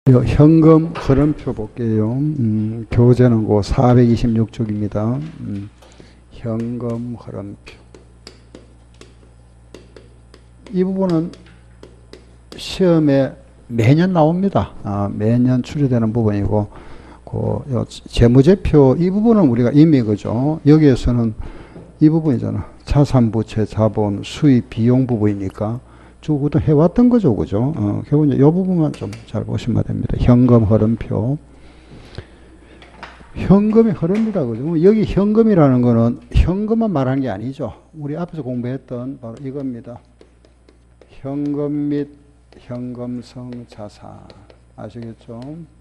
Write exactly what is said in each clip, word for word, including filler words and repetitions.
현금 흐름표 볼게요. 음, 교재는 그 사백이십육 쪽입니다. 음, 현금 흐름표. 이 부분은 시험에 매년 나옵니다. 아, 매년 출제되는 부분이고, 그 재무제표 이 부분은 우리가 이미 그죠. 여기에서는 이 부분이잖아. 자산부채, 자본, 수입, 비용 부분이니까 쭉 해왔던 거죠, 그죠? 어, 결국 이제 이 부분만 좀 잘 보시면 됩니다. 현금 흐름표. 현금의 흐름이다, 그죠? 여기 현금이라는 거는 현금만 말하는 게 아니죠. 우리 앞에서 공부했던 바로 이겁니다. 현금 및 현금성 자산. 아시겠죠?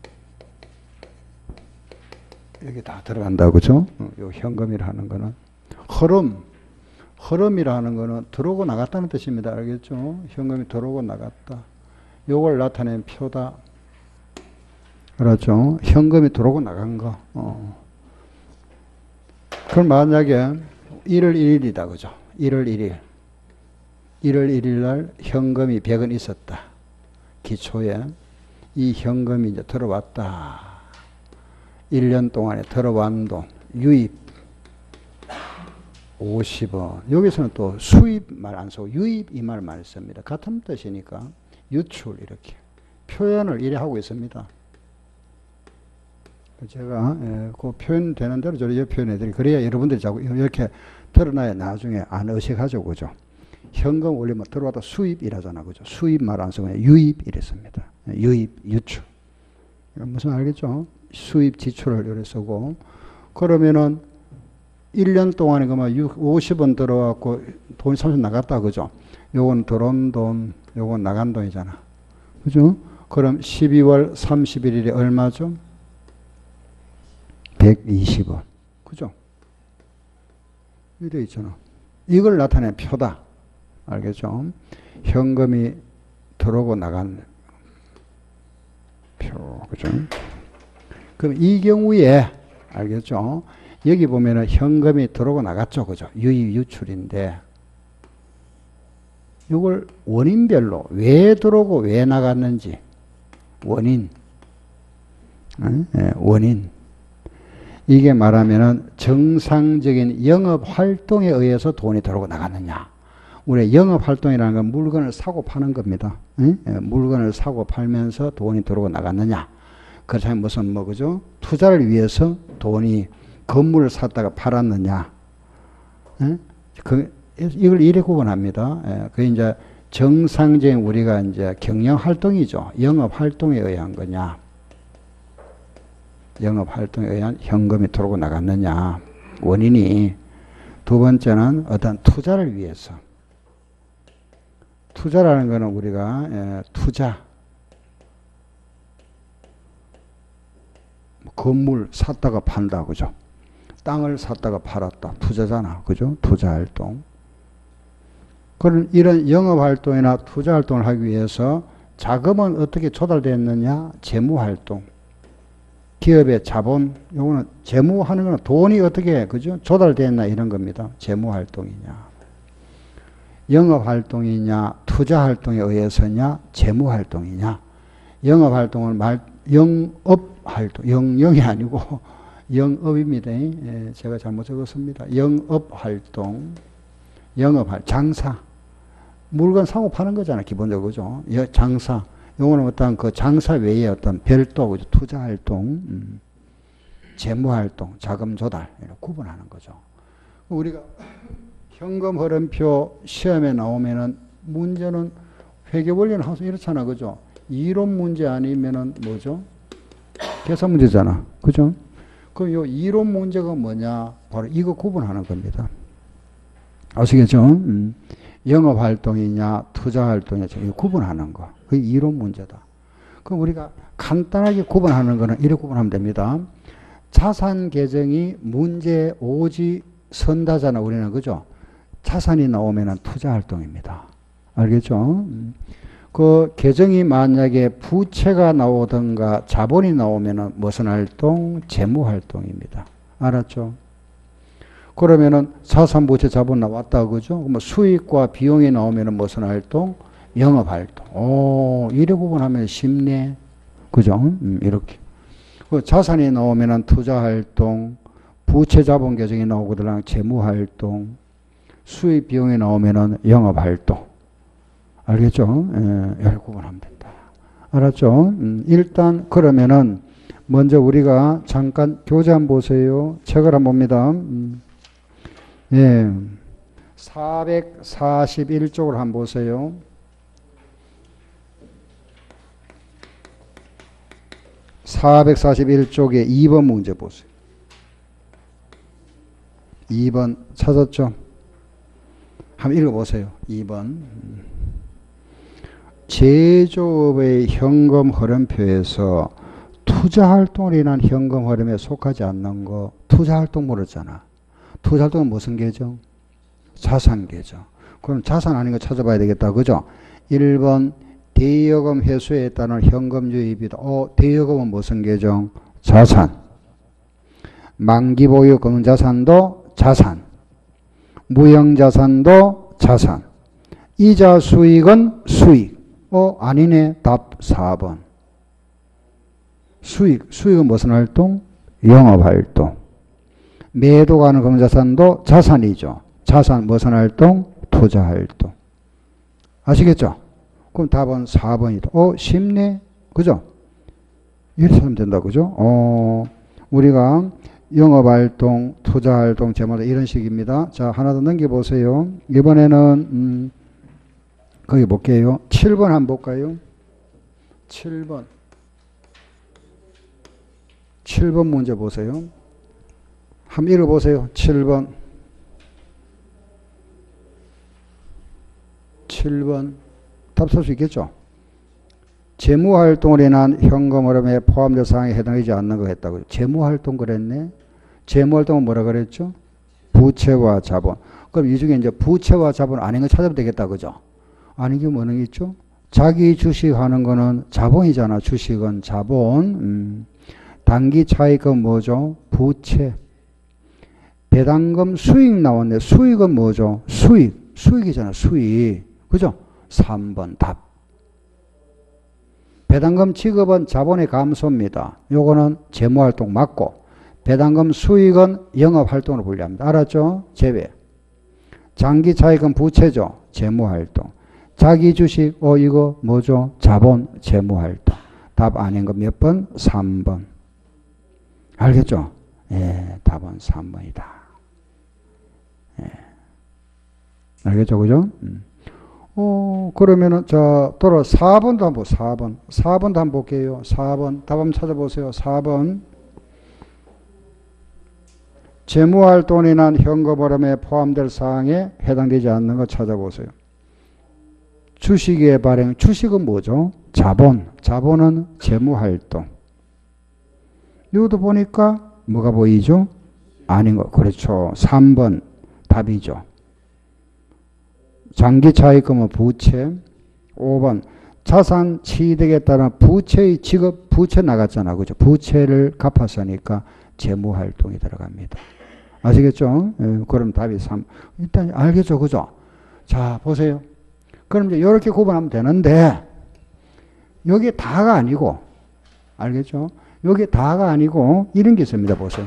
여기 다 들어간다, 그죠? 요 현금이라는 거는. 흐름. 흐름이라는 거는 들어오고 나갔다는 뜻입니다. 알겠죠? 현금이 들어오고 나갔다. 요걸 나타낸 표다. 그렇죠? 현금이 들어오고 나간 거. 어. 그럼 만약에 일월 일일이다. 그죠? 일월 일일. 일월 일일 날 현금이 백 원 있었다. 기초에. 이 현금이 이제 들어왔다. 일 년 동안에 들어온 돈. 유입. 오십 원. 여기서는 또 수입 말 안 쓰고 유입 이 말 많이 씁니다. 같은 뜻이니까 유출 이렇게 표현을 이래 하고 있습니다. 제가 예, 그 표현되는 대로 저렇게 표현해드리 그래야 여러분들이 자꾸 이렇게 드러나야 나중에 안 의식하죠. 그죠? 현금 올리면 들어와도 수입이라잖아. 그죠? 수입 말 안 쓰고 유입 이랬습니다. 유입, 유출. 무슨 알겠죠? 수입, 지출을 이렇게 쓰고 그러면은 일 년 동안에 그만 오십 원 들어왔고 돈이 삼십 원 나갔다. 그죠? 요건 들어온 돈, 요건 나간 돈이잖아. 그죠? 그럼 십이월 삼십일일에 얼마죠? 백이십 원. 그죠? 이래 있잖아. 이걸 나타낸 표다. 알겠죠? 현금이 들어오고 나간 표. 그죠? 그럼 이 경우에 알겠죠? 여기 보면은 현금이 들어오고 나갔죠. 그죠? 유입, 유출인데, 이걸 원인별로 왜 들어오고 왜 나갔는지, 원인, 네, 원인. 이게 말하면은 정상적인 영업 활동에 의해서 돈이 들어오고 나갔느냐. 우리 영업 활동이라는 건 물건을 사고 파는 겁니다. 네? 물건을 사고 팔면서 돈이 들어오고 나갔느냐. 그렇다면 무슨 뭐, 그죠? 투자를 위해서 돈이 건물을 샀다가 팔았느냐. 예? 그, 이걸 이래 구분합니다. 예, 그 이제 정상적인 우리가 이제 경영 활동이죠. 영업 활동에 의한 거냐. 영업 활동에 의한 현금이 들어오고 나갔느냐. 원인이. 두 번째는 어떤 투자를 위해서. 투자라는 거는 우리가, 예, 투자. 건물 샀다가 판다. 그죠? 땅을 샀다가 팔았다. 투자잖아. 그죠? 투자활동. 그런 이런 영업활동이나 투자활동을 하기 위해서 자금은 어떻게 조달됐느냐? 재무활동. 기업의 자본, 요거는 재무하는 거는 돈이 어떻게, 그죠? 조달됐나 이런 겁니다. 재무활동이냐. 영업활동이냐, 투자활동에 의해서냐, 재무활동이냐. 영업활동은 말, 영업활동, 영영이 아니고 영업입니다. 예, 제가 잘못 적었습니다. 영업활동, 영업할, 장사. 물건 사고 파는 거잖아, 기본적으로. 그죠? 장사. 요거는 어떤 그 장사 외에 어떤 별도, 그죠? 투자활동, 음, 재무활동, 자금 조달, 이렇게 구분하는 거죠. 우리가 현금 흐름표 시험에 나오면은 문제는 회계 원리는 항상 이렇잖아. 그죠? 이론 문제 아니면은 뭐죠? 계산 문제잖아. 그죠? 그럼 요 이론 문제가 뭐냐? 바로 이거 구분하는 겁니다. 아시겠죠? 음. 영업활동이냐, 투자활동이냐, 이거 구분하는 거. 그게 이론 문제다. 그럼 우리가 간단하게 구분하는 거는 이렇게 구분하면 됩니다. 자산 계정이 문제 오지 선다잖아, 우리는. 그죠? 자산이 나오면은 투자활동입니다. 알겠죠? 음. 그 계정이 만약에 부채가 나오든가 자본이 나오면은 무슨 활동? 재무활동입니다. 알았죠? 그러면은 자산, 부채, 자본 나왔다. 그죠? 뭐 수익과 비용이 나오면은 무슨 활동? 영업활동. 오, 이래 구분하면 쉽네. 그죠? 음, 이렇게. 그 자산이 나오면은 투자활동, 부채자본 계정이 나오거든. 재무활동, 수입 비용이 나오면은 영업활동. 알겠죠? 예, 이렇게 구분하면 된다. 알았죠? 음, 일단 그러면은 먼저 우리가 잠깐 교재 한번 보세요. 책을 한번 봅니다. 음, 예, 사백사십일 쪽을 한번 보세요. 사백사십일 쪽에 이 번 문제 보세요. 이 번 찾았죠? 한번 읽어보세요. 이 번. 제조업의 현금 흐름표에서 투자활동을 인한 현금 흐름에 속하지 않는 거 투자활동 물었잖아. 투자활동은 무슨 계정? 자산 계정. 그럼 자산 아닌 거 찾아봐야 되겠다. 그죠? 일 번 대여금 회수에 따른 현금 유입이다. 어, 대여금은 무슨 계정? 자산. 만기 보유 금자산도 자산. 무형자산도 자산. 이자 수익은 수익. 어, 아니네. 답 사 번. 수익. 수익은 무슨 활동? 영업활동. 매도가 하는 금자산도 자산이죠. 자산 무슨 활동? 투자활동. 아시겠죠? 그럼 답은 사 번이다. 어, 쉽네. 그죠? 이렇게 하면 된다. 그죠? 어, 우리가 영업활동, 투자활동, 재무활동 이런 식입니다. 자, 하나 더 넘겨보세요. 이번에는, 음, 거기 볼게요. 칠 번 한번 볼까요? 칠 번. 칠 번 문제 보세요. 한번 읽어보세요. 칠 번. 칠 번. 답 쓸 수 있겠죠? 재무활동을 인한 현금 흐름에 포함된 사항에 해당하지 않는 거 했다고요. 재무활동 그랬네. 재무활동은 뭐라 그랬죠? 부채와 자본. 그럼 이 중에 이제 부채와 자본 아닌 거 찾아보면 되겠다. 그죠? 아닌 게 뭐는 게 있죠? 자기 주식 하는 거는 자본이잖아. 주식은 자본. 음. 단기 차익은 뭐죠? 부채. 배당금 수익 나왔네. 수익은 뭐죠? 수익. 수익이잖아. 수익. 그죠? 삼 번 답. 배당금 지급은 자본의 감소입니다. 요거는 재무활동 맞고 배당금 수익은 영업활동으로 분류합니다. 알았죠? 제외. 장기 차익은 부채죠. 재무활동. 자기 주식, 어 이거 뭐죠? 자본, 재무활동. 답 아닌 거 몇 번? 삼 번. 알겠죠? 예, 답은 삼 번이다. 예. 알겠죠? 그죠? 음. 어, 그러면은, 자, 돌아 사 번도 한번, 사 번. 사 번도 한번 볼게요. 사 번. 답 한번 찾아보세요. 사 번. 재무활동이 난 현금 흐름에 포함될 사항에 해당되지 않는 거 찾아보세요. 주식의 발행. 주식은 뭐죠? 자본. 자본은 재무활동. 이것도 보니까 뭐가 보이죠? 아닌 거. 그렇죠. 삼 번 답이죠. 장기 차익금은 부채. 오 번 자산 취득에 따른 부채의 지급, 부채 나갔잖아. 그죠? 부채를 갚았으니까 재무활동이 들어갑니다. 아시겠죠? 예, 그럼 답이 삼. 일단 알겠죠? 그죠? 자, 보세요. 그럼 이제 이렇게 구분하면 되는데, 여기 다가 아니고, 알겠죠? 여기 다가 아니고, 이런 게 있습니다. 보세요.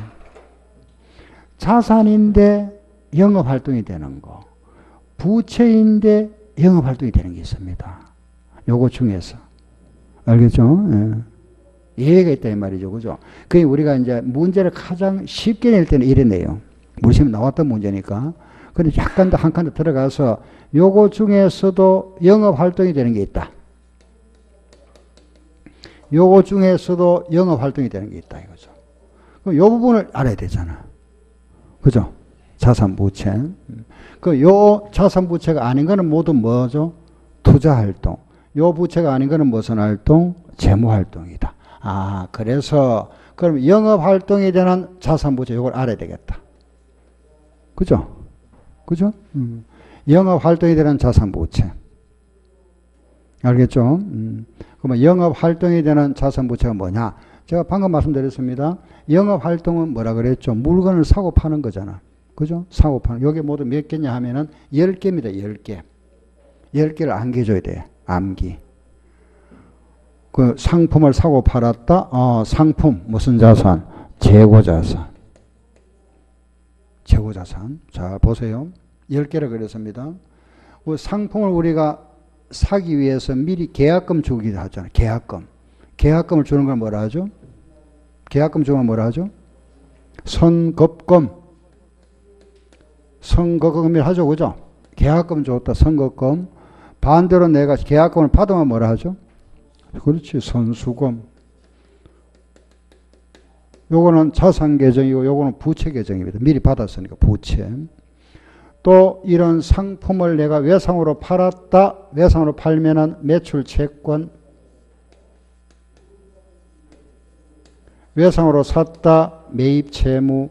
자산인데 영업활동이 되는 거. 부채인데 영업활동이 되는 게 있습니다. 요거 중에서. 알겠죠? 예. 예외가 있다, 이 말이죠. 그죠? 그게 우리가 이제 문제를 가장 쉽게 낼 때는 이랬네요. 우리 시험에 나왔던 문제니까. 근데 약간 더 한 칸 더 들어가서 요거 중에서도 영업활동이 되는 게 있다. 요거 중에서도 영업활동이 되는 게 있다, 이거죠. 그럼 요 부분을 알아야 되잖아. 그죠? 자산부채. 그 요 자산부채가 아닌 거는 모두 뭐죠? 투자활동. 요 부채가 아닌 거는 무슨 활동? 재무활동이다. 아, 그래서 그럼 영업활동이 되는 자산부채 요걸 알아야 되겠다. 그죠? 그죠? 음. 영업활동이 되는 자산부채. 알겠죠? 음. 그러면 영업활동이 되는 자산부채가 뭐냐? 제가 방금 말씀드렸습니다. 영업활동은 뭐라 그랬죠? 물건을 사고 파는 거잖아. 그죠? 사고 파는. 요게 모두 몇 개냐 하면은 열 개입니다. 열 개. 열 개를 암기해줘야 돼. 암기. 그 상품을 사고 팔았다. 어, 상품 무슨 자산? 재고자산. 재고자산. 자 보세요. 열 개를 그렸습니다. 그 상품을 우리가 사기 위해서 미리 계약금 주기도 하잖아요. 계약금. 계약금을 주는 걸 뭐라 하죠? 계약금 주면 뭐라 하죠? 선급금. 선급금이라 하죠. 그죠? 계약금 줬다. 선급금. 반대로 내가 계약금을 받으면 뭐라 하죠? 그렇지. 선수금. 요거는 자산 계정이고 요거는 부채 계정입니다. 미리 받았으니까 부채. 또 이런 상품을 내가 외상으로 팔았다. 외상으로 팔면은 매출 채권. 외상으로 샀다. 매입 채무.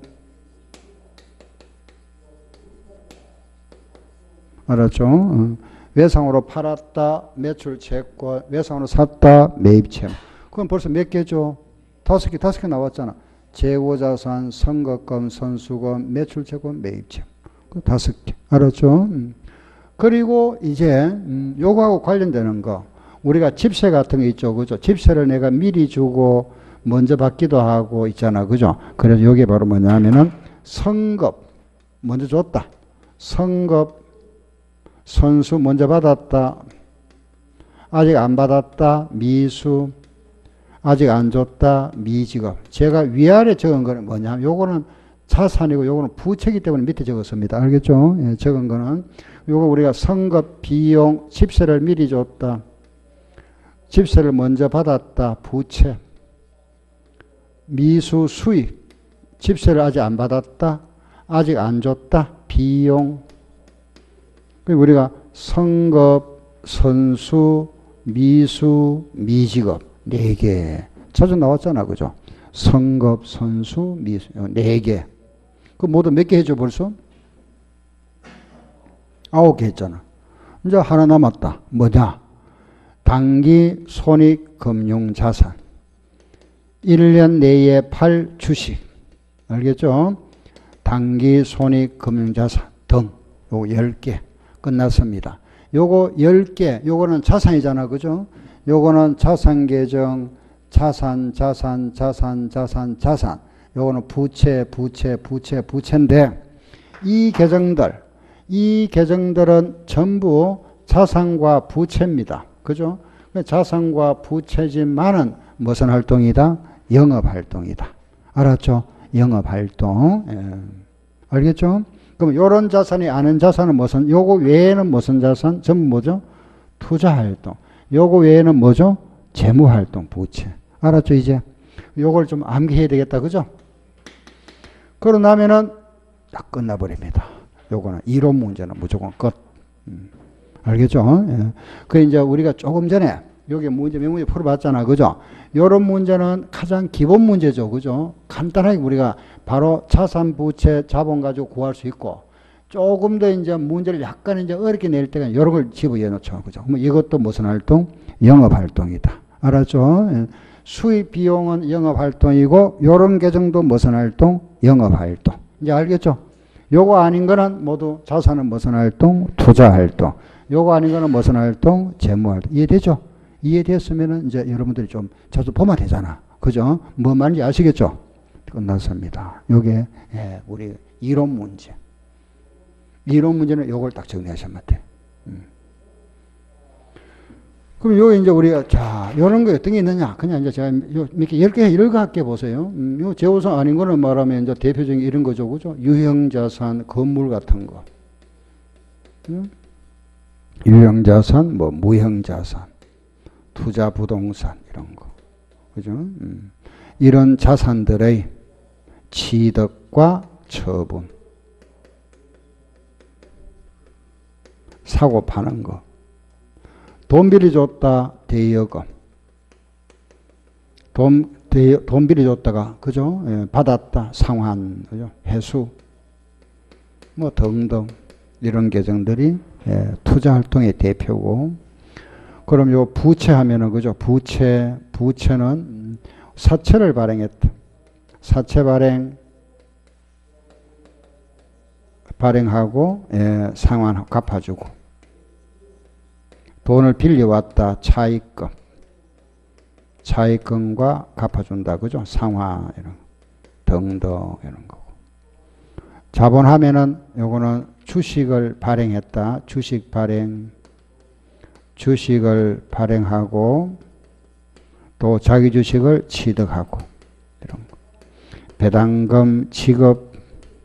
알았죠? 어. 외상으로 팔았다. 매출 채권. 외상으로 샀다. 매입 채무. 그럼 벌써 몇 개죠? 다섯 개, 다섯 개 나왔잖아. 재고자산, 선거금, 선수금, 매출 채권, 매입 채무. 그 다섯 개. 알았죠? 음. 그리고 이제 음, 요거하고 관련되는 거. 우리가 집세 같은 거 있죠. 그죠? 집세를 내가 미리 주고 먼저 받기도 하고 있잖아. 그죠? 그래서 요게 바로 뭐냐면은 선급. 먼저 줬다. 선급. 선수 먼저 받았다. 아직 안 받았다. 미수. 아직 안 줬다. 미지급. 제가 위아래 적은 거는 뭐냐면 요거는 자산이고 요거는 부채이기 때문에 밑에 적었습니다. 알겠죠? 예, 적은 거는 요거 우리가 선급 비용 집세를 미리 줬다. 집세를 먼저 받았다. 부채. 미수 수익. 집세를 아직 안 받았다. 아직 안 줬다. 비용. 우리가 선급, 선수, 미수, 미지급 네 개 자주 나왔잖아. 그죠? 선급, 선수, 미수 네 개. 그 모두 몇 개 해줘 벌써? 아홉 개 했잖아. 이제 하나 남았다. 뭐냐? 단기 손익 금융자산. 일 년 내에 팔 주식. 알겠죠? 단기 손익 금융자산 등. 요거 열 개. 끝났습니다. 요거 열 개, 요거는 자산이잖아. 그죠? 요거는 자산 계정, 자산, 자산, 자산, 자산, 자산. 요거는 부채, 부채, 부채, 부채인데 이 계정들, 이 계정들은 전부 자산과 부채입니다. 그죠? 자산과 부채지만은 무슨 활동이다? 영업활동이다. 알았죠? 영업활동. 예. 알겠죠? 그럼 요런 자산이 아는 자산은 무슨, 요거 외에는 무슨 자산? 전부 뭐죠? 투자활동. 요거 외에는 뭐죠? 재무활동, 부채. 알았죠, 이제? 요걸 좀 암기해야 되겠다, 그죠? 그러고 나면은 딱 끝나버립니다. 요거는 이론 문제는 무조건 끝. 음. 알겠죠? 예. 그 이제 우리가 조금 전에 여기 문제, 몇 문제 풀어봤잖아, 그죠? 요런 문제는 가장 기본 문제죠, 그죠? 간단하게 우리가 바로 자산, 부채, 자본 가지고 구할 수 있고, 조금 더 이제 문제를 약간 이제 어렵게 낼 때가 여러 걸 집어넣어 놓죠, 그죠? 그럼 이것도 무슨 활동? 영업 활동이다. 알았죠? 예. 수입 비용은 영업 활동이고, 요런 계정도 무슨 활동? 영업 활동. 이제 알겠죠? 요거 아닌 거는 모두 자산은 무슨 활동? 투자 활동. 요거 아닌 거는 무슨 활동? 재무 활동. 이해되죠? 이해됐으면은 이제 여러분들이 좀 자주 보면 되잖아. 그죠? 뭐 말인지 아시겠죠? 끝났습니다. 요게, 예, 우리 이론 문제. 이론 문제는 요걸 딱 정리하시면 돼. 음. 그럼 요 이제 우리가, 자, 요런 거 어떤 게 있느냐? 그냥 이제 제가 요, 이렇게 열 개, 열 개 할게 보세요. 음, 요 재우선 아닌 거는 말하면 이제 대표적인 이런 거죠. 그죠? 유형자산, 건물 같은 거. 음? 유형자산, 뭐, 무형자산. 투자 부동산 이런 거. 그죠? 음. 이런 자산들의 취득과 처분. 사고 파는 거. 돈 빌려줬다 대여금. 돈, 대여, 돈 빌려줬다가 그죠? 예, 받았다 상환. 그죠? 회수. 뭐 등등 이런 계정들이 예, 투자 활동의 대표고. 그럼 요 부채 하면은 그죠? 부채, 부채는 사채를 발행했다. 사채 발행, 발행하고, 예, 상환 갚아주고. 돈을 빌려왔다. 차입금. 차익금과 갚아준다. 그죠? 상환, 이런, 등등, 이런 거고. 자본하면은, 요거는 주식을 발행했다. 주식 발행, 주식을 발행하고, 또 자기 주식을 취득하고, 이런 거. 배당금 지급,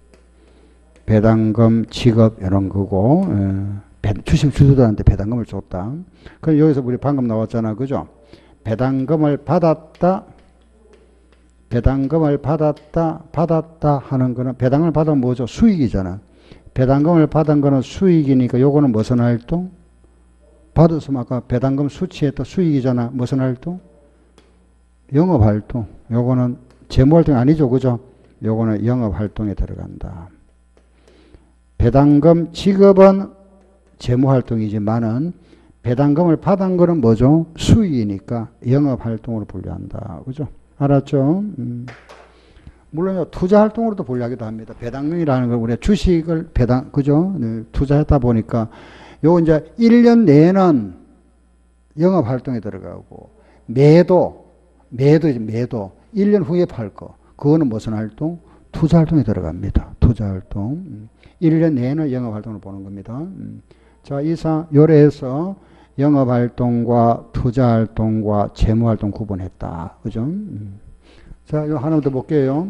배당금 지급, 이런 거고, 에, 주식 주주들한테 배당금을 줬다. 그럼 여기서 우리 방금 나왔잖아. 그죠? 배당금을 받았다. 배당금을 받았다. 받았다 하는 거는, 배당금을 받으면 뭐죠? 수익이잖아. 배당금을 받은 거는 수익이니까 요거는 무슨 활동? 받았으면 아까 배당금 수취했다. 수익이잖아. 무슨 활동? 영업활동. 요거는 재무활동이 아니죠. 그죠? 요거는 영업활동에 들어간다. 배당금 지급은 재무활동이지만은 배당금을 받은 거는 뭐죠? 수익이니까 영업활동으로 분류한다. 그죠? 알았죠? 음. 물론 투자활동으로도 분류하기도 합니다. 배당금이라는 걸 우리가 주식을 배당, 그죠? 네, 투자했다 보니까 요 이제 일 년 내에는 영업활동에 들어가고 매도, 매도, 매도. 일 년 후에 팔 거. 그거는 무슨 활동? 투자활동에 들어갑니다. 투자활동. 일 년 내에는 영업활동을 보는 겁니다. 자, 이상 요래해서 영업활동과 투자활동과 재무활동 구분했다. 그죠? 자, 요 하나 더 볼게요.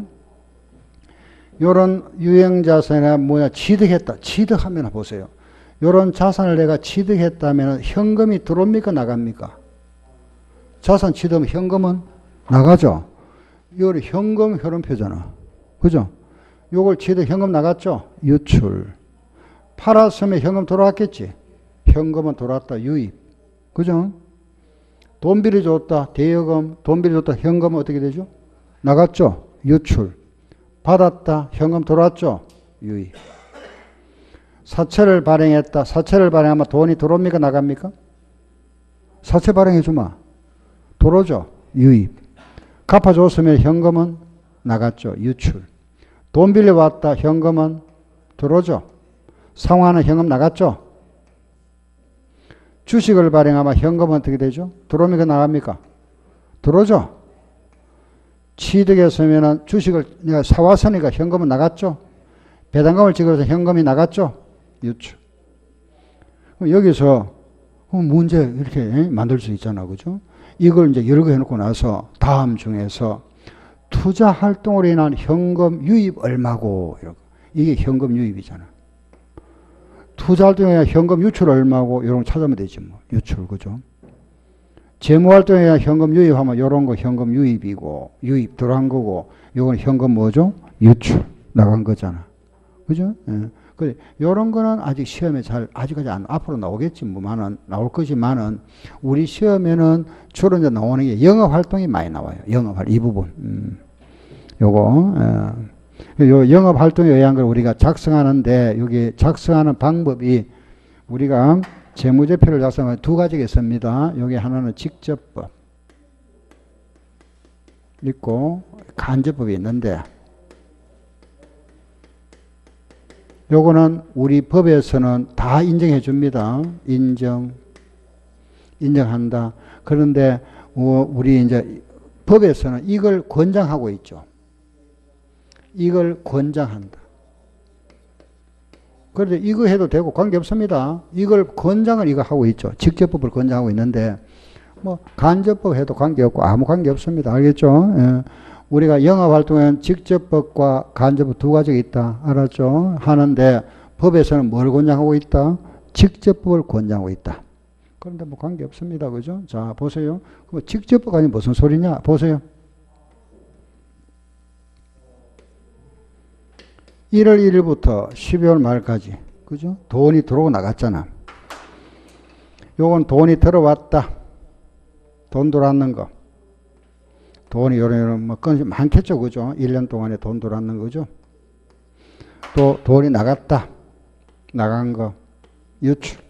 요런 유형자산이나 뭐냐, 취득했다. 취득하면 보세요. 요런 자산을 내가 취득했다면 현금이 들어옵니까? 나갑니까? 자산 취득하면 현금은 나가죠? 요거 현금 흐름표잖아. 그죠? 요걸 취득 현금 나갔죠? 유출. 팔았으면 현금 돌아왔겠지? 현금은 돌아왔다. 유입. 그죠? 돈 빌려줬다. 대여금. 돈 빌려줬다. 현금은 어떻게 되죠? 나갔죠? 유출. 받았다. 현금 돌아왔죠? 유입. 사채를 발행했다. 사채를 발행하면 돈이 들어옵니까? 나갑니까? 사채 발행해주마. 들어오죠? 유입. 갚아줬으면 현금은 나갔죠? 유출. 돈 빌려왔다. 현금은 들어오죠? 상환은 현금 나갔죠? 주식을 발행하면 현금은 어떻게 되죠? 들어옵니까? 나갑니까? 들어오죠? 취득했으면 주식을 내가 사왔으니까 현금은 나갔죠? 배당금을 지급해서 현금이 나갔죠? 유출. 여기서 문제 이렇게 만들 수 있잖아. 그죠? 이걸 이제 여러 개 해놓고 나서 다음 중에서 투자 활동으로 인한 현금 유입 얼마고, 이게 현금 유입이잖아. 투자 활동에 의한 현금 유출 얼마고, 이런 거 찾으면 되지 뭐. 유출, 그죠? 재무 활동에 의한 현금 유입하면 이런 거 현금 유입이고, 유입 들어간 거고, 이건 현금 뭐죠? 유출 나간 거잖아. 그죠? 예. 그래, 요런 거는 아직 시험에 잘, 아직까지 안, 앞으로 나오겠지, 뭐만은, 나올 거지만은, 우리 시험에는 주로 이제 나오는 게 영업 활동이 많이 나와요. 영업 활동, 이 부분. 음, 요거, 예. 요 영업 활동에 의한 걸 우리가 작성하는데, 여기 작성하는 방법이 우리가 재무제표를 작성하면 두 가지가 있습니다. 여기 하나는 직접법 있고, 간접법이 있는데, 요거는 우리 법에서는 다 인정해 줍니다. 인정, 인정한다. 그런데 우리 이제 법에서는 이걸 권장하고 있죠. 이걸 권장한다. 그런데 이거 해도 되고 관계없습니다. 이걸 권장을 이거 하고 있죠. 직접법을 권장하고 있는데 뭐 간접법 해도 관계없고 아무 관계없습니다. 알겠죠? 예. 우리가 영업활동에는 직접법과 간접법 두 가지가 있다. 알았죠? 하는데 법에서는 뭘 권장하고 있다? 직접법을 권장하고 있다. 그런데 뭐 관계없습니다. 그죠? 자, 보세요. 그럼 직접법 아니면 무슨 소리냐? 보세요. 일월 일일부터 십이월 말까지. 그죠? 돈이 들어오고 나갔잖아. 요건 돈이 들어왔다. 돈 들어왔는 거. 돈이 요런 요런 뭐 건이 많겠죠. 그죠? 일 년 동안에 돈 들어왔는 거죠. 또 돈이 나갔다. 나간 거. 유출.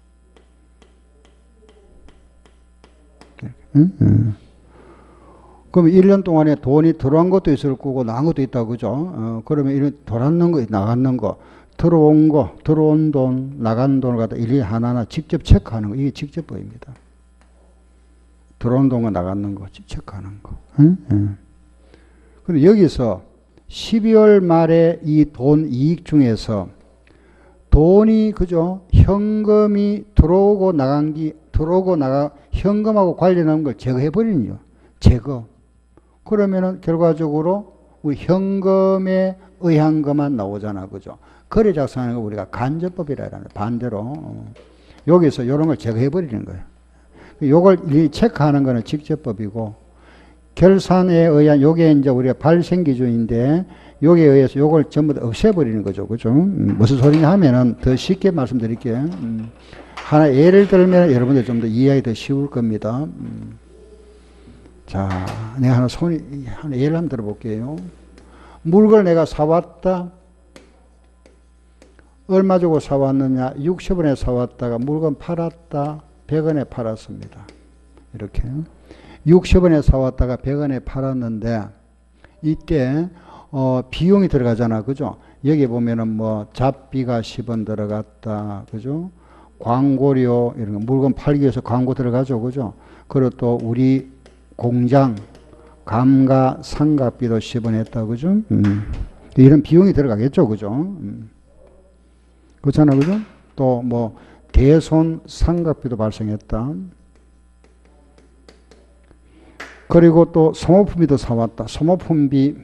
응? 응. 그럼 일 년 동안에 돈이 들어온 것도 있을 거고 나간 것도 있다. 그죠? 어, 그러면 이런 들어왔는 거, 나갔는 거, 들어온 거, 들어온 돈, 나간 돈을 갖다 일일이 하나하나 직접 체크하는 거. 이게 직접법입니다. 들어오는 동안 나가는 거 체크하는 거. 응? 응. 그리고 여기서 십이월 말에 이 돈 이익 중에서 돈이 그죠? 현금이 들어오고 나간 게 들어오고 나가 현금하고 관련한 걸 제거해 버리는 거. 제거. 그러면은 결과적으로 우리 현금에 의한 것만 나오잖아, 그죠? 거래 작성하는 거 우리가 간접법이라 하는 반대로 여기서 이런 걸 제거해 버리는 거예요. 요걸 체크하는 거는 직접법이고 결산에 의한 요게 이제 우리가 발생 기준인데 여기에 의해서 요걸 전부 다 없애버리는 거죠. 그죠? 음, 무슨 소리냐 하면은 더 쉽게 말씀드릴게요. 음, 하나 예를 들면 여러분들 좀 더 이해하기 더 쉬울 겁니다. 음, 자, 내가 하나 손이, 하나 예를 한번 들어볼게요. 물건을 내가 사왔다. 얼마 주고 사왔느냐? 육십 원에 사왔다가 물건 팔았다. 백 원에 팔았습니다. 이렇게. 육십 원에 사왔다가 백 원에 팔았는데, 이때, 어, 비용이 들어가잖아. 그죠? 여기 보면은 뭐, 잡비가 십 원 들어갔다. 그죠? 광고료, 이런 거, 물건 팔기 위해서 광고 들어가죠. 그죠? 그리고 또 우리 공장, 감가, 상가비도 십 원 했다. 그죠? 음. 이런 비용이 들어가겠죠. 그죠? 음. 그렇잖아. 그죠? 또 뭐, 대손 상가비도 발생했다. 그리고 또 소모품비도 사왔다. 소모품비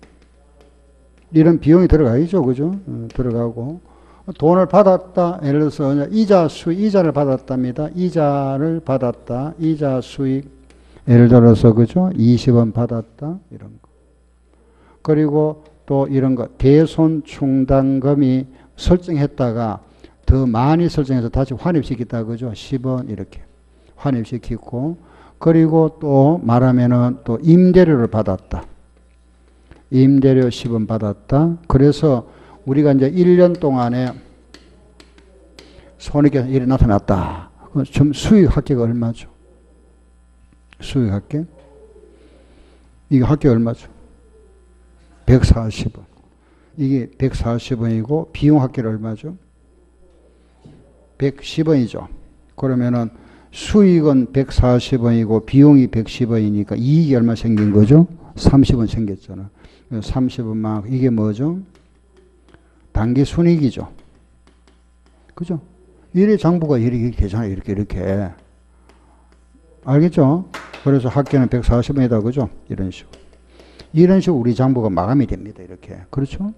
이런 비용이 들어가겠죠. 그죠? 어, 들어가고 돈을 받았다. 예를 들어서 이자 수익, 이자를 받았답니다. 이자를 받았다. 이자 수익 예를 들어서 그죠? 이십 원 받았다. 이런 거. 그리고 또 이런 거 대손 충당금이 설정했다가 더 많이 설정해서 다시 환입시켰다. 그죠? 십 원 이렇게 환입시키고 그리고 또 말하면은 또 임대료를 받았다. 임대료 십 원 받았다. 그래서 우리가 이제 일 년 동안에 손익이 일이 나타났다. 좀 수익 합계가 얼마죠? 수익 합계? 이게 합계 얼마죠? 백사십 원. 이게 백사십 원이고 비용 합계는 얼마죠? 백십 원이죠. 그러면은 수익은 백사십 원이고 비용이 백십 원이니까 이익이 얼마 생긴 거죠? 삼십 원 생겼잖아. 삼십 원만 이게 뭐죠? 단기 순이익이죠. 그죠? 일의 장부가 이렇게 되잖아요. 이렇게 이렇게. 알겠죠? 그래서 합계는 백사십 원이다. 그죠? 이런 식으로. 이런 식으로 우리 장부가 마감이 됩니다. 이렇게. 그렇죠?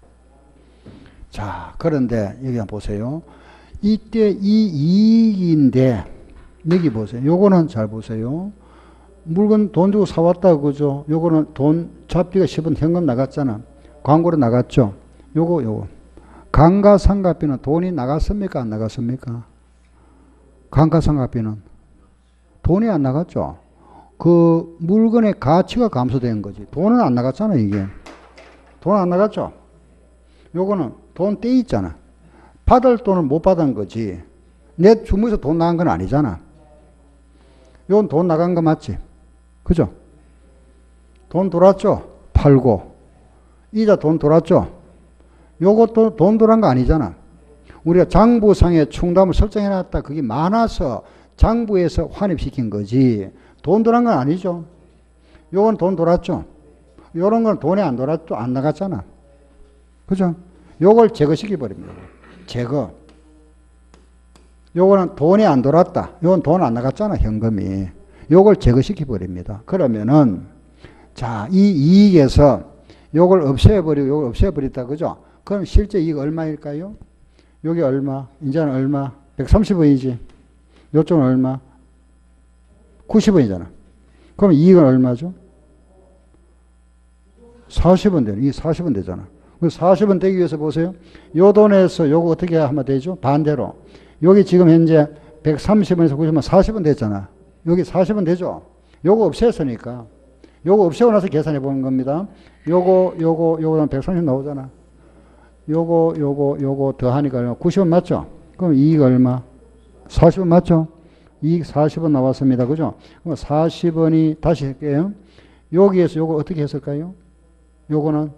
자, 그런데 여기 한번 보세요. 이때 이 이익인데 여기 보세요. 요거는 잘 보세요. 물건 돈 주고 사왔다. 그죠? 요거는 돈 잡비가 십 원 현금 나갔잖아. 광고로 나갔죠. 요거 요거. 감가상각비는 돈이 나갔습니까? 안 나갔습니까? 감가상각비는 돈이 안 나갔죠. 그 물건의 가치가 감소된 거지. 돈은 안 나갔잖아. 이게. 돈 안 나갔죠. 요거는 돈 떼 있잖아. 받을 돈을 못 받은 거지. 내 주머니에서 돈 나간 건 아니잖아. 이건 돈 나간 거 맞지? 그죠? 돈 돌았죠? 팔고. 이자 돈 돌았죠? 요것도 돈 돌아간 거 아니잖아. 우리가 장부상에 충담을 설정해놨다. 그게 많아서 장부에서 환입시킨 거지. 돈 돌아간 건 아니죠. 요건 돈 돌았죠? 요런 건 돈이 안 돌았죠? 안 나갔잖아. 그죠? 요걸 제거시켜버립니다. 제거. 요거는 돈이 안 돌았다. 요건 돈 안 나갔잖아, 현금이. 요걸 제거시켜버립니다. 그러면은, 자, 이 이익에서 요걸 없애버리고, 요걸 없애버렸다. 그죠? 그럼 실제 이익 얼마일까요? 요게 얼마? 이제는 얼마? 백삼십 원이지. 요쪽은 얼마? 구십 원이잖아. 그럼 이익은 얼마죠? 사십 원 되네. 이 사십 원 되잖아. 사십 원 되기 위해서 보세요. 요 돈에서 요거 어떻게 하면 되죠? 반대로. 여기 지금 현재 백삼십 원에서 구십 원, 사십 원 됐잖아. 여기 사십 원 되죠? 요거 없앴으니까. 요거 없애고 나서 계산해 보는 겁니다. 요거, 요거, 요거는 백삼십 나오잖아. 요거, 요거, 요거 더 하니까 구십 원 맞죠? 그럼 이익 얼마? 사십 원 맞죠? 이익 사십 원 나왔습니다. 그죠? 그럼 사십 원이 다시 할게요. 여기에서 요거 어떻게 했을까요? 요거는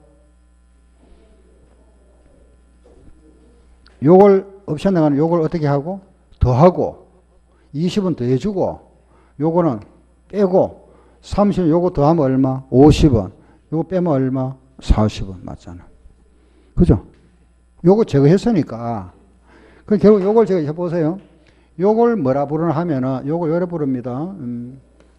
요걸 없애나가는 요걸 어떻게 하고 더하고 이십 원 더해주고 요거는 빼고 삼십 원 요거 더하면 얼마? 오십 원. 요거 빼면 얼마? 사십 원 맞잖아. 그죠? 요거 제거했으니까. 그 결국 요걸 제가 해보세요. 요걸 뭐라 부르나 하면은 요걸 요래 부릅니다. 음.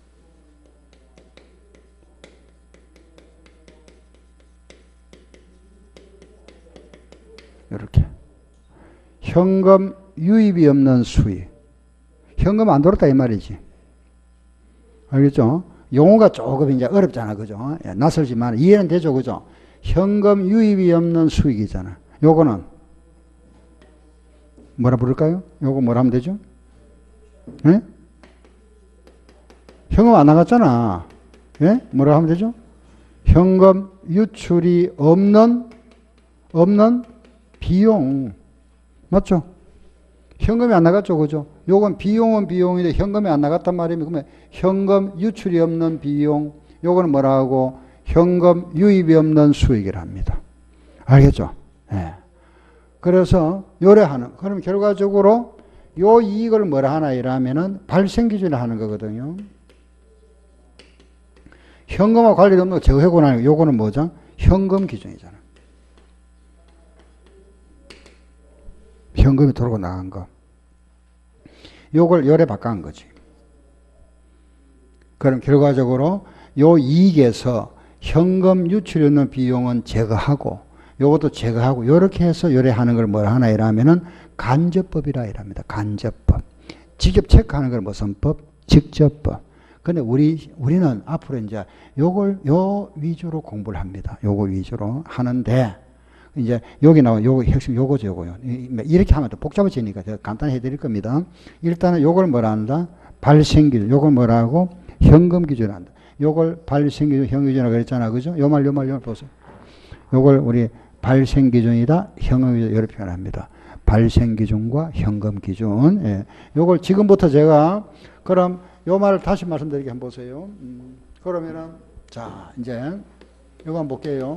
이렇게 현금 유입이 없는 수익. 현금 안 들었다 이 말이지. 알겠죠? 용어가 조금 이제 어렵잖아, 그죠? 예, 낯설지만 이해는 되죠, 그죠? 현금 유입이 없는 수익이잖아. 요거는 뭐라 부를까요? 요거 뭐라 하면 되죠? 예? 현금 안 나갔잖아. 예? 뭐라 하면 되죠? 현금 유출이 없는 없는 비용. 맞죠? 현금이 안 나갔죠, 그죠? 요건 비용은 비용인데 현금이 안 나갔단 말이면 그러면 현금 유출이 없는 비용. 요거는 뭐라 하고 현금 유입이 없는 수익이라 합니다. 알겠죠? 예. 그래서 요래하는. 그럼 결과적으로 요 이익을 뭐라 하나 이라면은 발생 기준을 하는 거거든요. 현금과 관련 없는 거 제거하고 나니까 요거는 뭐죠? 현금 기준이잖아. 현금이 들어오고 나간 거. 요걸 요래 바꾼 거지. 그럼 결과적으로 요 이익에서 현금 유출이 없는 비용은 제거하고 요것도 제거하고 요렇게 해서 요래 하는 걸 뭐라 하나 이라면은 간접법이라 이랍니다. 간접법. 직접 체크하는 걸 무슨 법? 직접법. 근데 우리, 우리는 앞으로 이제 요걸 요 위주로 공부를 합니다. 요거 위주로 하는데 이제 여기 나온 요거 핵심 요거죠, 요거요. 이렇게 하면 또 복잡해지니까 제가 간단히 해드릴 겁니다. 일단은 요걸 뭐라 한다? 발생 기준. 요걸 뭐라 하고? 현금 기준 한다. 요걸 발생 기준, 현금 기준이라고 그랬잖아. 그죠? 요 말, 요 말, 요 말 보세요. 요걸 우리 발생 기준이다, 현금 기준, 이렇게 표현합니다. 발생 기준과 현금 기준. 예. 요걸 지금부터 제가, 그럼 요 말을 다시 말씀드리게 한번 보세요. 음, 그러면은, 자, 이제, 요거 한번 볼게요.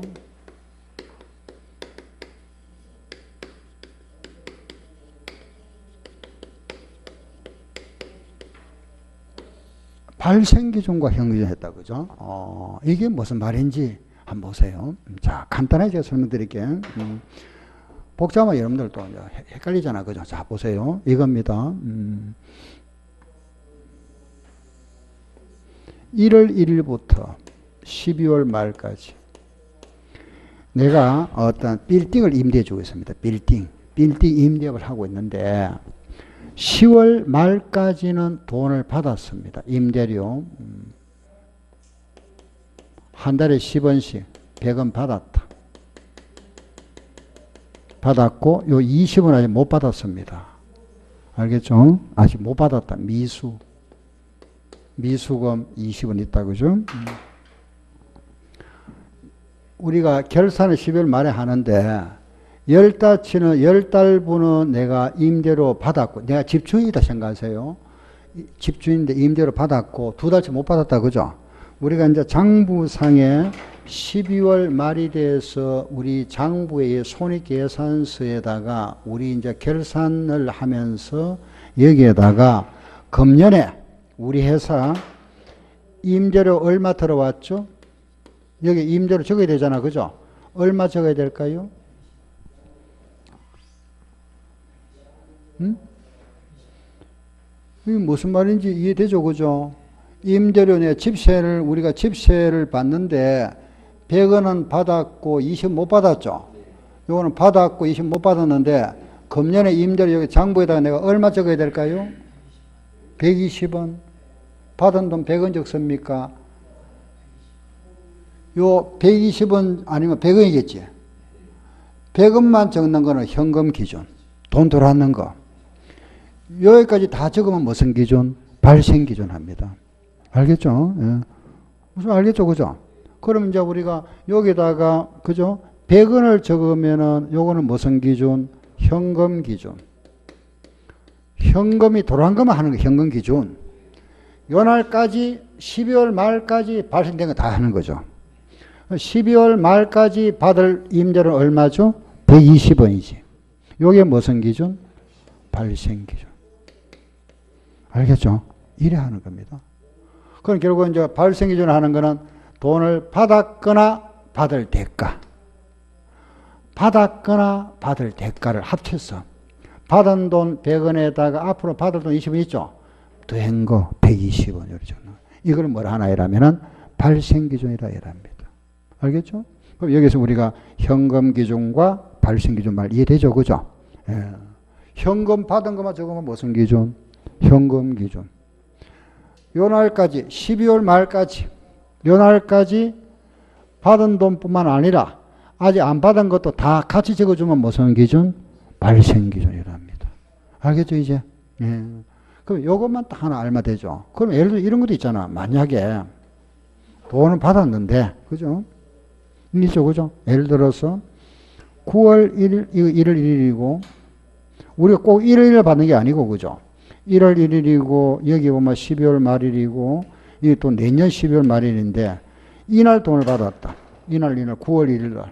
발생 기준과 현금 기준 했다, 그죠? 어, 이게 무슨 말인지 한번 보세요. 자, 간단하게 제가 설명드릴게요. 음, 복잡하면 여러분들도 헷갈리잖아, 그죠? 자, 보세요. 이겁니다. 음, 일월 일일부터 십이월 말까지 내가 어떤 빌딩을 임대해 주고 있습니다. 빌딩. 빌딩 임대업을 하고 있는데 시월 말까지는 돈을 받았습니다. 임대료. 한 달에 십 원씩 백 원 받았다. 받았고 요 이십 원 아직 못 받았습니다. 알겠죠? 아직 못 받았다. 미수. 미수금 이십 원 있다. 그죠? 음. 우리가 결산을 십이월 말에 하는데 열 달치는, 열 달분은 내가 임대료 받았고, 내가 집주인이다 생각하세요. 집주인인데 임대료 받았고, 두 달치 못 받았다, 그죠? 우리가 이제 장부상에 십이월 말이 돼서 우리 장부의 손익계산서에다가 우리 이제 결산을 하면서 여기에다가 금년에 우리 회사 임대료 얼마 들어왔죠? 여기 임대료 적어야 되잖아, 그죠? 얼마 적어야 될까요? 응? 이게 무슨 말인지 이해되죠, 그죠? 임대료 내 집세를, 우리가 집세를 받는데 백 원은 받았고 이십 원 못 받았죠? 요거는 받았고 이십 원 못 받았는데 금년에 임대료 여기 장부에다가 내가 얼마 적어야 될까요? 백이십 원. 받은 돈 백 원 적습니까? 요 백이십 원 아니면 백 원이겠지? 백 원만 적는 거는 현금 기준. 돈 들어왔는 거. 여기까지 다 적으면 무슨 기준? 발생 기준 합니다. 알겠죠? 예. 무슨 알겠죠? 그죠? 그럼 이제 우리가 여기다가, 그죠? 백 원을 적으면은 요거는 무슨 기준? 현금 기준. 현금이 들어간 것만 하는 거 현금 기준. 요 날까지 십이월 말까지 발생된 거 다 하는 거죠. 십이월 말까지 받을 임대료는 얼마죠? 백이십 원이지. 요게 무슨 기준? 발생 기준. 알겠죠? 이래 하는 겁니다. 그럼 결국 이제 발생기준 하는 거는 돈을 받았거나 받을 대가. 받았거나 받을 대가를 합쳐서 받은 돈 백 원에다가 앞으로 받을 돈 이십 원 있죠? 더한 거 백이십 원. 이걸 뭐라 하나 이라면은 발생기준이라 이랍니다. 알겠죠? 그럼 여기서 우리가 현금기준과 발생기준 말 이해되죠? 그죠? 예. 현금 받은 것만 적으면 무슨 기준? 현금기준. 요 날까지, 십이월 말까지, 요 날까지 받은 돈뿐만 아니라 아직 안 받은 것도 다 같이 적어주면 무슨 기준? 발생기준이랍니다. 알겠죠, 이제? 예. 그럼 요것만 딱 하나 알면 되죠. 그럼 예를 들어 이런 것도 있잖아. 만약에 돈을 받았는데, 그죠? 있죠, 그죠? 예를 들어서 구월 일일, 이거 일월 일일이고, 우리가 꼭 일월 일일 받는 게 아니고, 그죠? 일월 일일이고, 여기 보면 십이월 말일이고, 이게 또 내년 십이월 말일인데, 이날 돈을 받았다. 이날, 이날, 구월 일일 날.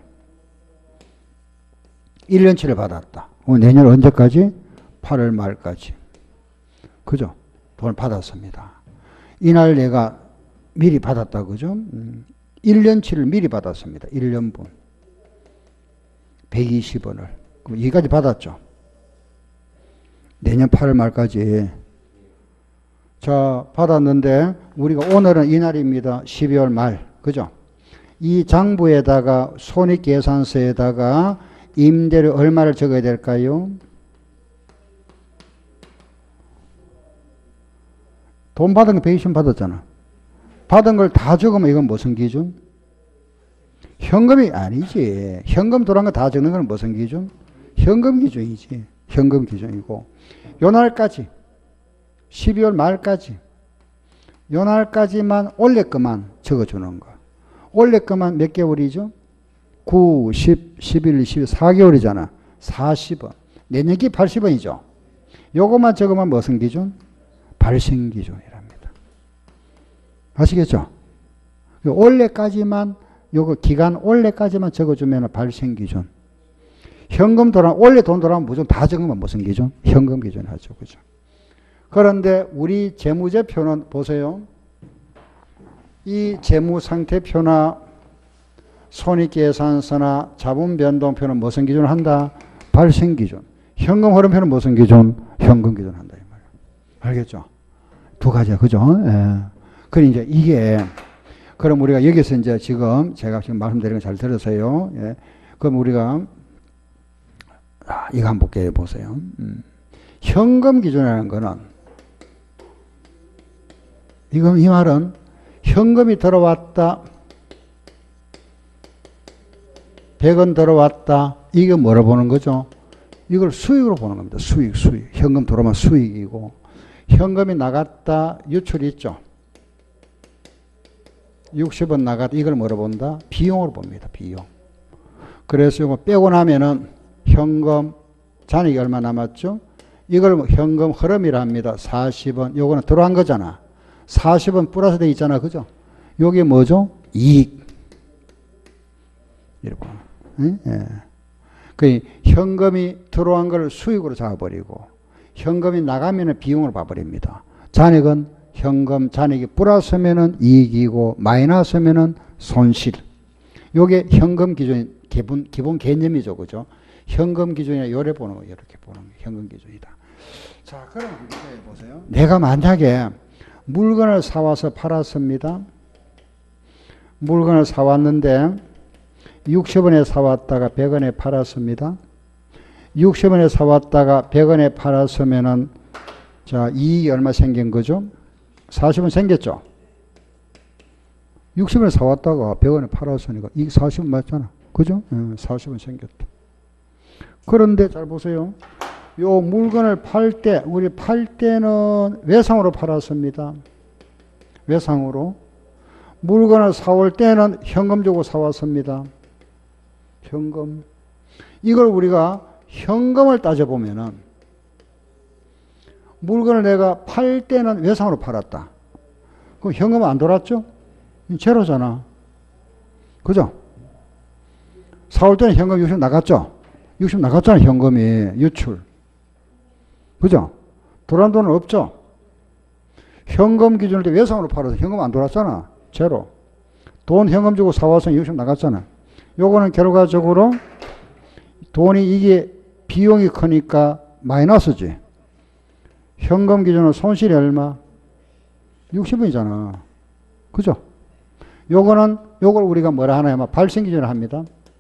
일 년치를 받았다. 내년 언제까지? 팔월 말까지. 그죠? 돈을 받았습니다. 이날 내가 미리 받았다. 그죠? 음, 일 년치를 미리 받았습니다. 일 년분. 백이십 원을. 그럼 이까지 받았죠. 내년 팔월 말까지. 자, 받았는데, 우리가 오늘은 이날입니다. 십이월 말. 그죠? 이 장부에다가, 손익계산서에다가 임대료 얼마를 적어야 될까요? 돈 받은 거 백이십 원 받았잖아. 받은 걸 다 적으면 이건 무슨 기준? 현금이 아니지. 현금 들어간 거 다 적는 건 무슨 기준? 현금 기준이지. 현금 기준이고. 요 날까지, 십이월 말까지, 요 날까지만 올해 것만 적어주는 거. 올해 것만 몇 개월이죠? 구, 십, 십일, 십이, 사 개월이잖아. 사십 원. 내년기 팔십 원이죠. 요것만 적으면 무슨 기준? 발생기준이랍니다. 아시겠죠? 올해까지만, 요거 기간 올해까지만 적어주면 발생기준. 현금 돌아, 올해 돈 돌아오면 무조건 다 적으면 무슨 기준? 현금 기준 하죠. 그죠? 그런데 우리 재무제표는 보세요. 이 재무상태표나 손익계산서나 자본변동표는 무슨 기준을 한다? 발생기준. 현금 흐름표는 무슨 기준? 현금 기준 한다. 이 말이에요. 알겠죠? 두 가지야. 그죠? 예. 그럼 이제 이게, 그럼 우리가 여기서 이제 지금 제가 지금 말씀드리는 거 잘 들으세요. 예. 그럼 우리가, 아, 이거 한번 볼게요. 보세요. 음. 현금 기준이라는 거는, 이건 이 말은 현금이 들어왔다. 백 원 들어왔다. 이게 뭐라 보는 거죠? 이걸 수익으로 보는 겁니다. 수익, 수익. 현금 들어오면 수익이고, 현금이 나갔다. 유출이 있죠. 육십 원 나갔다. 이걸 뭐라 본다? 비용으로 봅니다. 비용. 그래서 이거 빼고 나면은 현금, 잔액이 얼마 남았죠? 이걸 현금 흐름이라 합니다. 사십 원. 요거는 들어간 거잖아. 사십 원 플러스 돼 있잖아. 그죠? 요게 뭐죠? 이익. 이렇게. 응? 예. 그 현금이 들어간 걸 수익으로 잡아버리고, 현금이 나가면은 비용으로 봐버립니다. 잔액은 현금, 잔액이 플러스면은 이익이고, 마이너스면은 손실. 요게 현금 기준, 기본, 기본 개념이죠. 그죠? 현금 기준이나 요래 보는 거, 이렇게 보는 게 현금 기준이다. 자, 그럼 이렇게 보세요. 내가 만약에 물건을 사와서 팔았습니다. 물건을 사왔는데, 육십 원에 사왔다가 백 원에 팔았습니다. 육십 원에 사왔다가 백 원에 팔았으면은, 자, 이익이 얼마 생긴 거죠? 사십 원 생겼죠? 육십 원에 사왔다가 백 원에 팔았으니까 이익 사십 원 맞잖아. 그죠? 응, 사십 원 생겼다. 그런데 잘 보세요. 요 물건을 팔 때, 우리 팔 때는 외상으로 팔았습니다. 외상으로. 물건을 사올 때는 현금 주고 사왔습니다. 현금. 이걸 우리가 현금을 따져보면은, 물건을 내가 팔 때는 외상으로 팔았다. 그럼 현금은 안 돌았죠? 제로잖아. 그죠? 사올 때는 현금 육십 나갔죠? 육십 나갔잖아, 현금이. 유출. 그죠? 돌아온 돈은 없죠? 현금 기준을 때 외상으로 팔아서 현금 안 돌았잖아. 제로. 돈 현금 주고 사와서 이익금 나갔잖아. 요거는 결과적으로 돈이 이게 비용이 크니까 마이너스지. 현금 기준으로 손실이 얼마? 육십 원이잖아. 그죠? 요거는, 요걸 우리가 뭐라 하나요? 발생 기준을 합니다.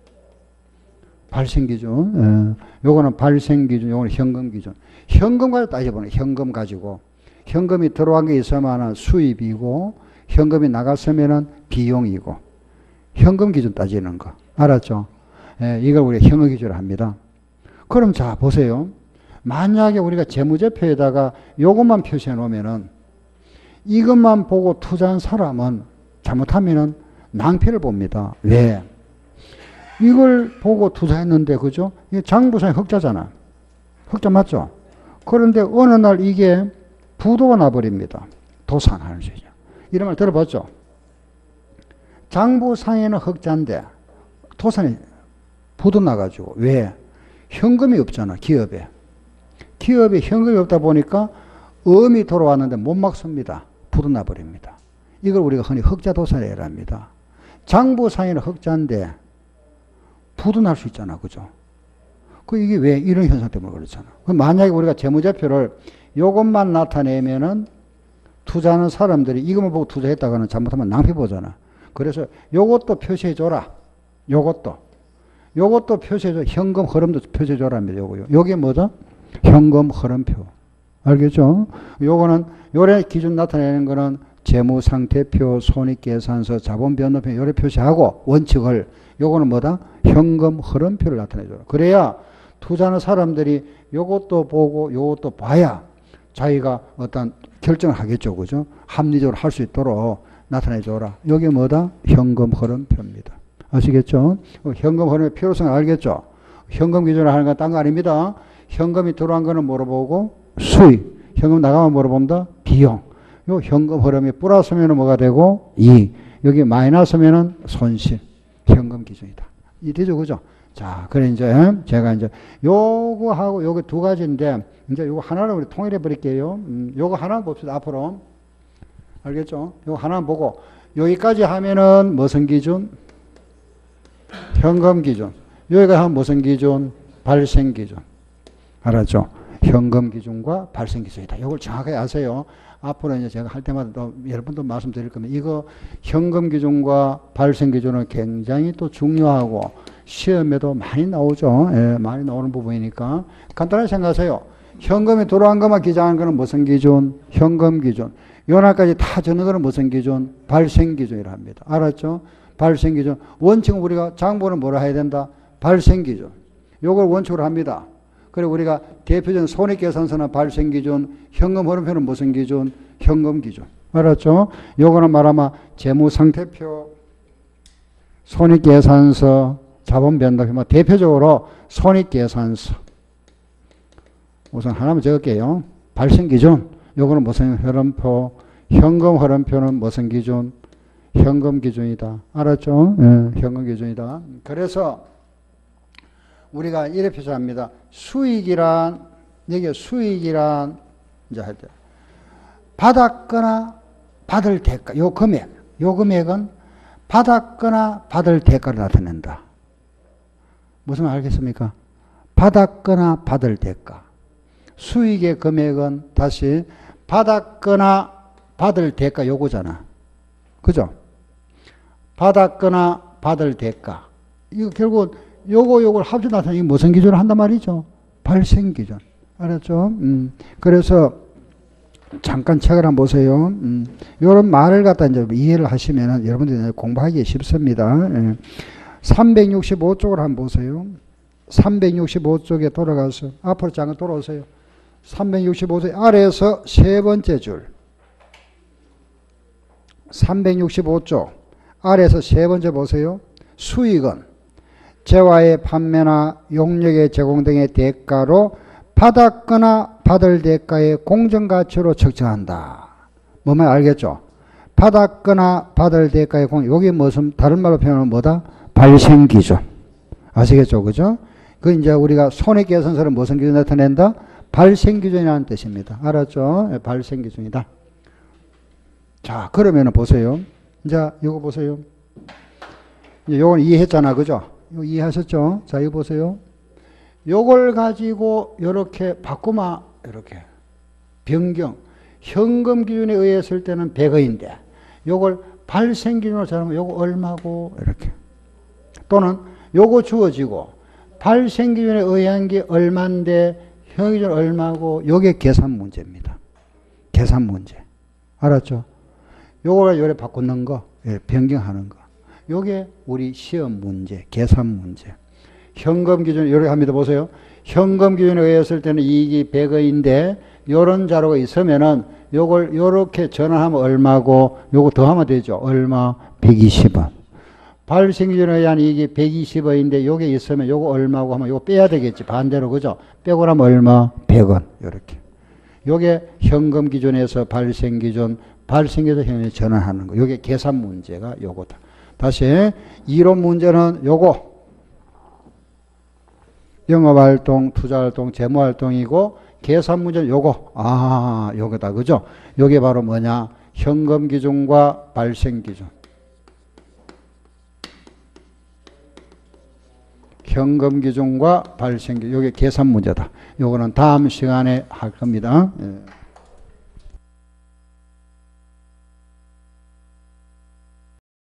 발생 기준. 예. 요거는 발생 기준, 요거는 현금 기준. 현금 가지고 따져보는 현금 가지고. 현금이 들어간 게 있으면 수입이고, 현금이 나갔으면 비용이고. 현금 기준 따지는 거. 알았죠? 예, 이걸 우리가 현금 기준을 합니다. 그럼 자, 보세요. 만약에 우리가 재무제표에다가 요것만 표시해 놓으면은 이것만 보고 투자한 사람은 잘못하면은 낭패를 봅니다. 왜? 이걸 보고 투자했는데, 그죠? 이게 장부상의 흑자잖아. 흑자 맞죠? 그런데 어느 날 이게 부도가 나버립니다. 도산하는 소리죠. 이런 말 들어봤죠? 장부상에는 흑자인데 도산이 부도 나가지고. 왜? 현금이 없잖아, 기업에. 기업에 현금이 없다 보니까 음이 돌아왔는데 못 막습니다. 부도 나버립니다. 이걸 우리가 흔히 흑자도산이라고 합니다. 장부상에는 흑자인데 부도 날 수 있잖아. 그죠? 그 이게 왜 이런 현상 때문에 그렇잖아. 만약에 우리가 재무제표를 요것만 나타내면은 투자하는 사람들이 이것만 보고 투자했다가는 잘못하면 낭패 보잖아. 그래서 요것도 표시해줘라. 요것도. 요것도 표시해줘. 현금 흐름도 표시해줘랍니다. 요거요. 요게 뭐죠? 현금 흐름표. 알겠죠? 요거는, 요래 기준 나타내는 거는 재무상태표, 손익계산서, 자본변동표 요래 표시하고 원칙을, 요거는 뭐다? 현금 흐름표를 나타내줘라. 그래야 투자하는 사람들이 요것도 보고 요것도 봐야 자기가 어떤 결정을 하겠죠. 그죠? 합리적으로 할 수 있도록 나타내줘라. 여기 뭐다? 현금 흐름표입니다. 아시겠죠? 현금 흐름의 필요성을 알겠죠? 현금 기준으로 하는 건 딴 거 아닙니다. 현금이 들어간 거는 뭐로 보고? 수익. 현금 나가면 뭐로 본다? 비용. 요 현금 흐름이 플러스면 뭐가 되고? 이익. 여기 마이너스면 손실. 현금 기준이다. 이되죠, 그죠? 자, 그래 이제 제가 이제 요거하고 요거 두 가지인데 이제 요거 하나를 우리 통일해 버릴게요. 음, 요거 하나 봅시다. 앞으로. 알겠죠? 요거 하나 보고 여기까지 하면은 무슨 기준? 현금 기준. 여기가 하면 무슨 기준? 발생 기준. 알았죠? 현금 기준과 발생 기준이다. 이걸 정확하게 아세요. 앞으로 이제 제가 할 때마다 또 여러 번 더 말씀드릴 겁니다. 이거 현금 기준과 발생 기준은 굉장히 또 중요하고 시험에도 많이 나오죠. 예, 많이 나오는 부분이니까 간단하게 생각하세요. 현금이 들어간 것만 기장하는 것은 무슨 기준? 현금 기준. 요날까지 다 적는 것은 무슨 기준? 발생 기준이라 합니다. 알았죠? 발생 기준. 원칙은 우리가 장부는 뭐라 해야 된다? 발생 기준. 요걸 원칙으로 합니다. 그리고 우리가 대표적인 손익계산서는 발생 기준, 현금 흐름표는 무슨 기준? 현금 기준. 알았죠? 요거는 말하면 재무상태표, 손익계산서, 자본변동표. 대표적으로 손익계산서. 우선 하나만 적을게요. 발생 기준. 요거는 무슨 흐름표? 현금 흐름표는 무슨 기준? 현금 기준이다. 알았죠? 예, 현금 기준이다. 그래서 우리가 이래 표시합니다. 수익이란, 여기 수익이란, 이제 할 때, 받았거나 받을 대가, 요 금액, 요 금액은 받았거나 받을 대가를 나타낸다. 무슨 말 알겠습니까? 받았거나 받을 대가. 수익의 금액은 다시 받았거나 받을 대가 요거잖아. 그죠? 받았거나 받을 대가. 이거 결국 요거 요걸 합쳐 나타내는 게 무슨 기준을 한단 말이죠? 발생 기준. 알았죠? 음. 그래서 잠깐 책을 한번 보세요. 음. 요런 말을 갖다 이제 이해를 하시면 여러분들이 공부하기 쉽습니다. 예. 삼백육십오 쪽을 한번 보세요. 삼백육십오 쪽에 돌아가서 앞으로 잠깐 돌아오세요. 삼백육십오 쪽 아래에서 세 번째 줄. 삼백육십오 쪽 아래에서 세 번째 보세요. 수익은 재화의 판매나 용역의 제공 등의 대가로 받았거나 받을 대가의 공정가치로 측정한다. 뭐만 알겠죠? 받았거나 받을 대가의 공정, 여기 무슨 다른 말로 표현하면 뭐다? 발생 기준. 아시겠죠? 그죠? 그 이제 우리가 손익계산서는 무슨 기준 나타낸다? 발생 기준이라는 뜻입니다. 알았죠? 발생 기준이다. 자, 그러면은 보세요. 자, 이거 보세요. 요건 이해했잖아. 그죠? 이거 이해하셨죠? 자, 이거 보세요. 요걸 가지고 요렇게 바꾸마. 이렇게. 변경. 현금 기준에 의했을 때는 백억인데 요걸 발생 기준으로 잡으면 요거 얼마고 이렇게. 또는 요거 주어지고 발생 기준에 의한 게 얼마인데 현금 기준 얼마고 요게 계산 문제입니다. 계산 문제. 알았죠? 요거를 요래 바꾸는 거, 변경하는 거. 요게 우리 시험 문제, 계산 문제. 현금 기준, 요렇게 합니다. 보세요. 현금 기준에 의했을 때는 이익이 백억인데, 요런 자료가 있으면은, 요걸 요렇게 전환하면 얼마고, 요거 더하면 되죠. 얼마? 백이십 원. 발생 기준에 의한 이익이 백이십 원인데, 요게 있으면 요거 얼마고 하면 요거 빼야 되겠지. 반대로, 그죠? 빼고 나면 얼마? 백 원. 요렇게. 요게 현금 기준에서 발생 기준, 발생 기준 현금에 전환하는 거. 요게 계산 문제가 요거다. 다시 이론 문제는 요거 영업활동, 투자활동, 재무활동이고 계산 문제는 요거 아 요거다. 그죠? 요게 바로 뭐냐? 현금 기준과 발생 기준. 현금 기준과 발생 기준. 요게 계산 문제다. 요거는 다음 시간에 할 겁니다. 예.